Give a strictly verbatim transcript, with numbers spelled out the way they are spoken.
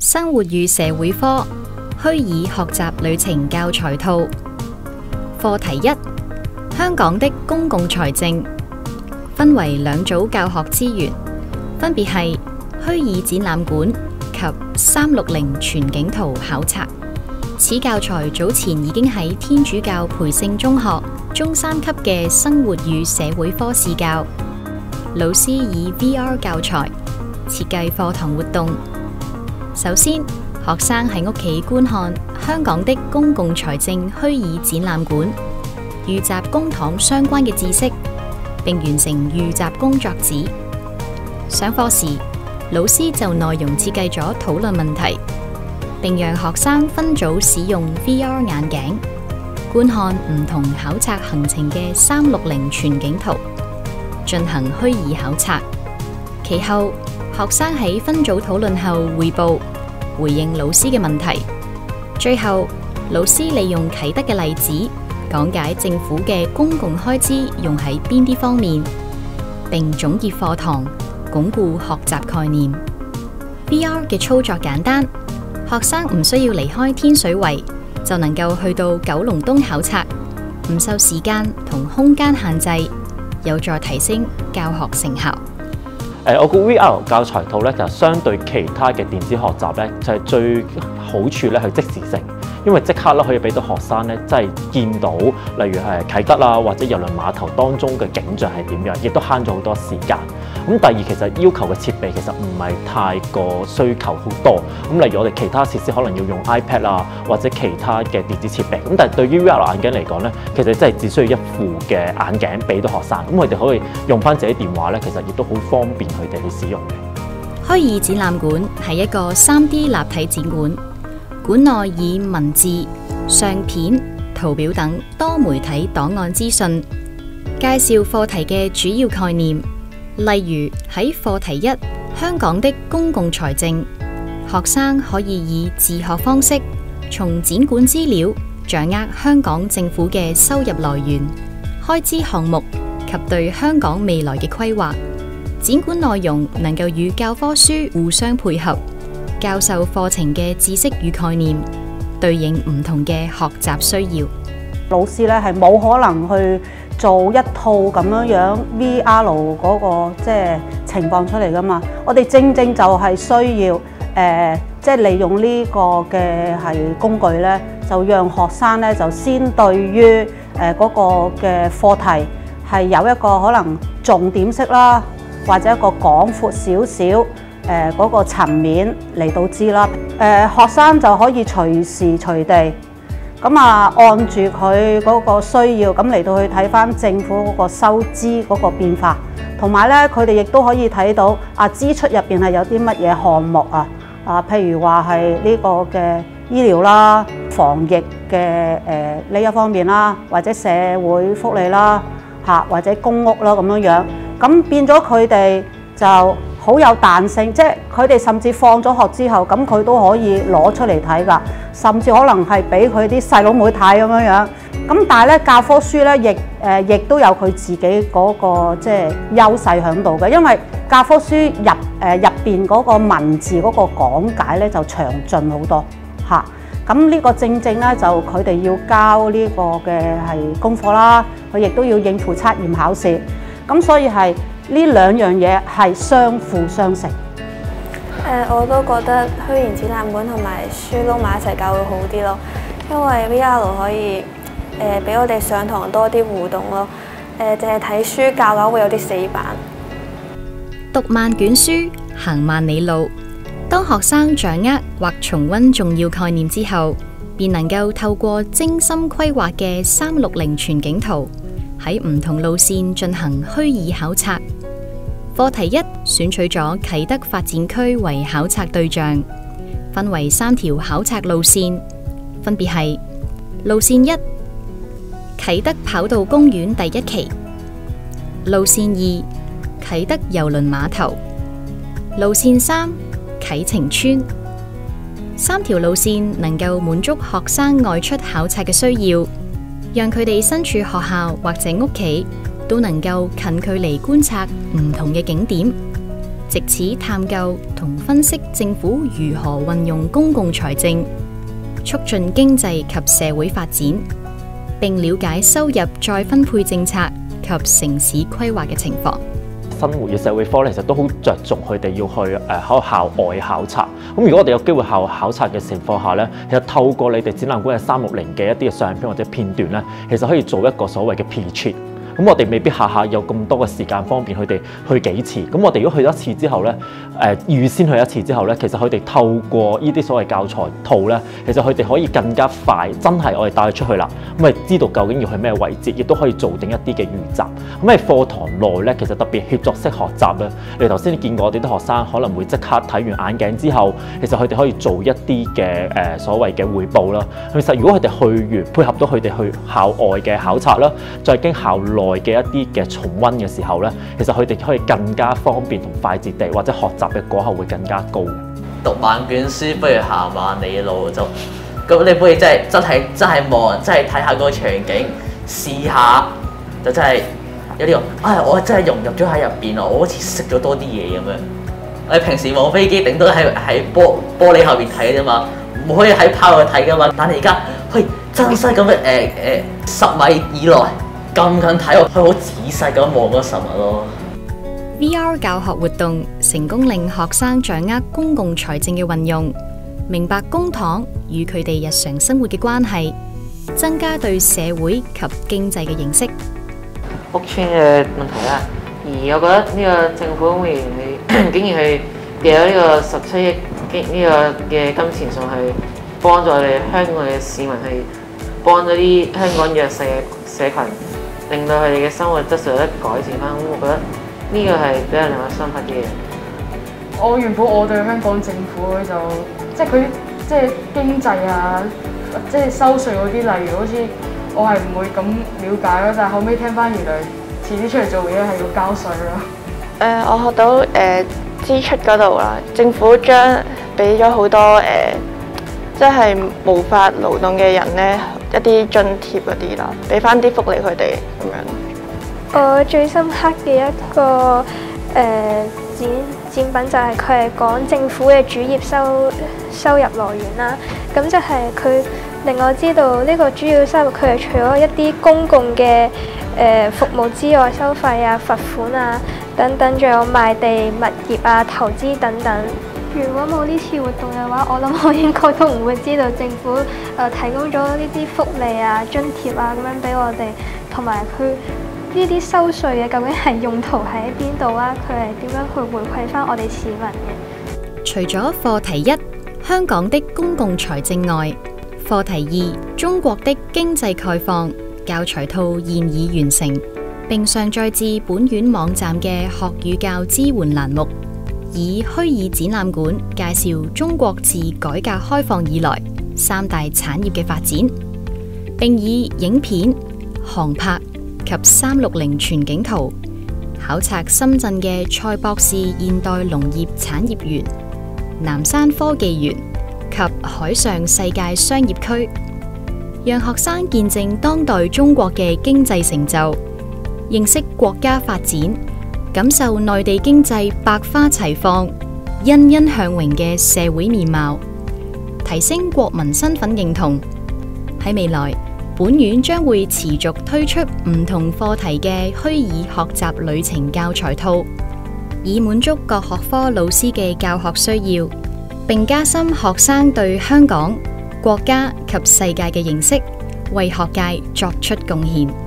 生活與社會科虛擬學習旅程教材套。課題一：香港的公共財政，分為兩組教學資源，分別係虛擬展覽館及三六零全景圖考察。此教材早前已經喺天主教培聖中學中三級嘅生活與社會科試教，老師以 V R 教材設計課堂活動。首先，學生喺屋企觀看香港的公共財政虛擬展覽館，預習公帑相關嘅知識，並完成預習工作紙。上課時，老師就內容設計咗討論問題，並讓學生分組使用 V R 眼鏡，觀看唔同考察行程嘅三六零全景圖，進行虛擬考察。其後，學生喺分組討論後匯報，回應老師嘅問題。最後，老師利用啟德嘅例子，講解政府嘅公共開支用喺邊啲方面，並總結課堂，鞏固學習概念。V R 嘅操作簡單，學生唔需要離開天水圍，就能夠去到九龍東考察，唔受時間同空間限制，有助提升教學成效。 誒，我估 V R 教材套咧，就相對其他嘅電子學習咧，就係最好處咧係即時性，因為即刻咧可以俾到學生咧，真係見到，例如係啟德啊或者郵輪碼頭當中嘅景象係點樣，亦都慳咗好多時間。咁第二，其實要求嘅設備其實唔係太過需求好多。咁例如我哋其他設施可能要用 iPad 啊或者其他嘅電子設備。咁但係對於 V R 眼鏡嚟講咧，其實真係只需要一副嘅眼鏡俾到學生，咁佢哋可以用翻自己電話咧，其實亦都好方便佢哋去使用嘅。 虛擬展覽館係一個三 D 立體展館，館內以文字、相片、圖表等多媒體檔案資訊，介紹課題嘅主要概念。例如喺課題一，香港的公共財政，學生可以以自學方式，從展館資料掌握香港政府嘅收入來源、開支項目及對香港未來嘅規劃。展館內容能夠與教科書互相配合，教授課程嘅知識與概念，對應唔同嘅學習需要。 老師咧係冇可能去做一套咁樣樣 V R 嗰個即係情況出嚟噶嘛？我哋正正就係需要誒，即係利用呢個嘅係工具咧，就讓學生咧就先對於誒嗰個嘅課題係有一個可能重點式啦，或者一個廣闊少少誒嗰個層面嚟到知啦。誒學生就可以隨時隨地。咁啊，按住佢嗰個需要，咁嚟到去睇返政府嗰個收支嗰個變化，同埋咧，佢哋亦都可以睇到啊支出入邊係有啲乜嘢項目啊，啊譬如話係呢個嘅醫療啦、防疫嘅誒呢一方面啦，或者社會福利啦，嚇或者公屋啦咁樣樣，咁變咗佢哋就好有彈性，即係佢哋甚至放咗學之後，咁佢都可以攞出嚟睇㗎，甚至可能係俾佢啲細佬妹睇咁樣樣。咁但係咧教科書咧，亦誒亦都有佢自己嗰個即係優勢喺度嘅，因為教科書入誒入邊嗰個文字嗰個講解咧就詳盡好多嚇。咁呢個正正咧就佢哋要交呢個嘅係功課啦，佢亦都要應付測驗考試，咁所以係。呢兩樣嘢係相輔相成。誒、 呃，我都覺得虛擬展覽館同埋書撈埋一齊教會好啲咯，因為 V R 可以誒俾、呃、我哋上堂多啲互動咯。誒，淨係睇書教嘅會有啲死板。 讀萬卷書，行萬里路。當學生掌握或重溫重要概念之後，便能夠透過精心規劃嘅三六零全景圖，喺唔同路線進行虛擬考察。課題一選取咗啟德發展區為考察對象，分為三條考察路線，分別係路線一啟德跑道公園第一期，路線二啟德郵輪碼頭，路線三啟晴邨。三條路線能夠滿足學生外出考察嘅需要，讓佢哋身處學校或者屋企都能夠近距離觀察唔同嘅景點， 藉此探究同分析政府如何運用公共財政，促進經濟及社會發展，並了解收入再分配政策及城市規劃嘅情況。 生活嘅社會科咧，其實都好着重佢哋要去誒喺校外考察。咁如果我哋有機會校考察嘅情況下咧，其實透過你哋展覽館嘅三六零嘅一啲嘅相片或者片段咧，其實可以做一個所謂嘅 pre-trip。咁我哋未必下下有咁多嘅時間方便佢哋去幾次。咁我哋如果去一次之後咧，誒、呃、預先去一次之後咧，其實佢哋透過呢啲所謂教材套咧，其實佢哋可以更加快，真係我哋帶佢出去啦。咁咪知道究竟要去咩位置，亦都可以做定一啲嘅預習。咁喺課堂內咧，其實特別協作式學習咧，你頭先見過我哋啲學生可能會即刻睇完眼鏡之後，其實佢哋可以做一啲嘅誒所謂嘅彙報啦。其實如果佢哋去完配合到佢哋去校外嘅考察啦，再經校內嘅一啲嘅重溫嘅時候咧，其實佢哋可以更加方便同快捷地，或者學習嘅果效會更加高。 讀萬卷書不如行萬里路，就咁你不如真係真係真係望，真係睇下嗰個場景，試下就真係有啲話，唉、哎，我真係融入咗喺入邊啊！我好似識咗多啲嘢咁樣。我哋平時望飛機頂多喺喺玻玻璃後邊睇啫嘛，唔可以喺炮度睇噶嘛。但係而家可以真實咁樣誒誒十米以內。咁近睇落去，好仔細咁望嗰實物咯。 V R 教學活動成功令學生掌握公共財政嘅運用，明白公帑與佢哋日常生活嘅關係，增加對社會及經濟嘅認識。 屋邨嘅問題啦，而我覺得呢個政府官員係竟然係掉咗呢個十七億呢個嘅金錢上去幫助我哋香港嘅市民，去幫咗啲香港弱勢嘅社群。令到佢哋嘅生活質素有得改善翻，咁我覺得呢個係比較令我深刻啲嘅。 我原本我對香港政府就即係佢即係經濟啊，即係收稅嗰啲，例如好似我係唔會咁了解咯，但係後尾聽翻原來遲啲出嚟做嘢係要交稅咯。 誒、呃，我學到誒、呃、支出嗰度啦，政府將俾咗好多誒、呃，即係無法勞動嘅人咧。一啲津貼嗰啲啦，俾翻啲福利佢哋咁樣。 我最深刻嘅一個誒、呃、展展品就係佢係講政府嘅主業收收入來源啦。咁就係佢令我知道呢個主要收入佢係除咗一啲公共嘅誒、呃、服務之外，收費啊、罰款啊等等，仲有賣地、物業啊、投資等等。如果冇呢次活動嘅話，我諗我應該都唔會知道政府誒、呃、提供咗呢啲福利啊、津貼啊咁樣俾我哋，同埋佢呢啲收稅嘅究竟係用途喺邊度啦？佢係點樣去回饋翻我哋市民嘅？ 除咗課題一香港的公共財政外，課題二中國的經濟概況教材套現已完成，並上載至本院網站嘅學與教支援欄目。以虛擬展覽館介紹中國自改革開放以來三大產業嘅發展，並以影片、航拍及三六零全景圖考察深圳嘅蔡博士現代農業產業園、南山科技園及海上世界商業區，讓學生見證當代中國嘅經濟成就，認識國家發展，感受內地經濟百花齊放、欣欣向榮嘅社會面貌，提升國民身份認同。喺未來，本院將會持續推出唔同課題嘅虛擬學習旅程教材套，以滿足各學科老師嘅教學需要，並加深學生對香港、國家及世界嘅認識，為學界作出貢獻。